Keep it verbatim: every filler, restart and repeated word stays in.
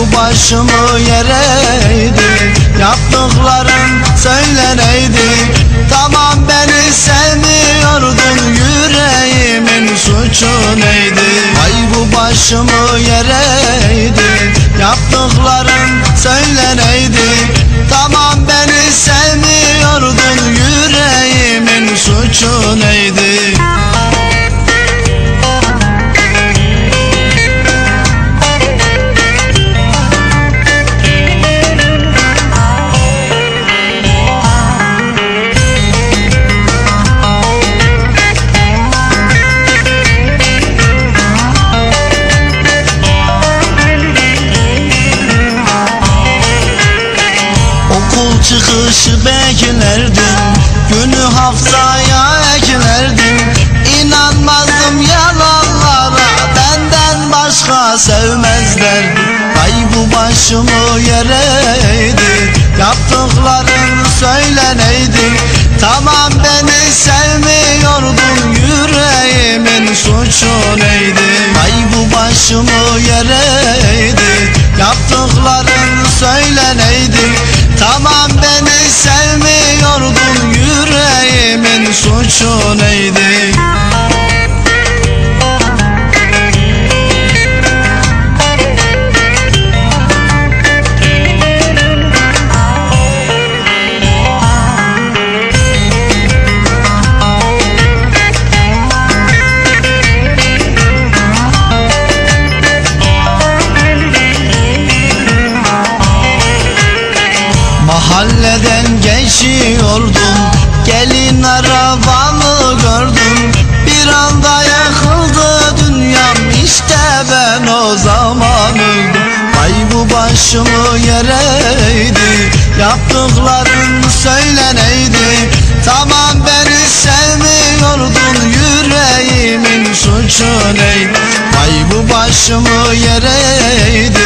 bu başımı yereydi, yaptıkların söyleneydi. Tamam beni sevmiyordun, yüreğimin suçu neydi? Vay bu başımı yereydi, yaptıkların söyleneydi. Tamam beni sevmiyordun, yüreğimin suçu neydi? Okul çıkışı beklerdim, günü haftaya eklerdim. İnanmazdım yalanlara, benden başka sevmezlerdi. Vay bu başımı yereydi, yaptıkların söyleneydi. Tamam beni sevmiyordun, yüreğimin suçu neydi? Vay bu başımı yereydi, yaptıkların söyleneydi. Tamam beni sevmiyordun, yüreğimin suçu neydi? Mahalleden geçiyordum, gelin arabamı gördüm. Bir anda yakıldı dünyam, işte ben o zaman öldüm. Vay bu başımı yereydi, yaptıkların söyleneydi. Tamam beni sevmiyordun, yüreğimin suçu neydi? Vay bu başımı yereydi,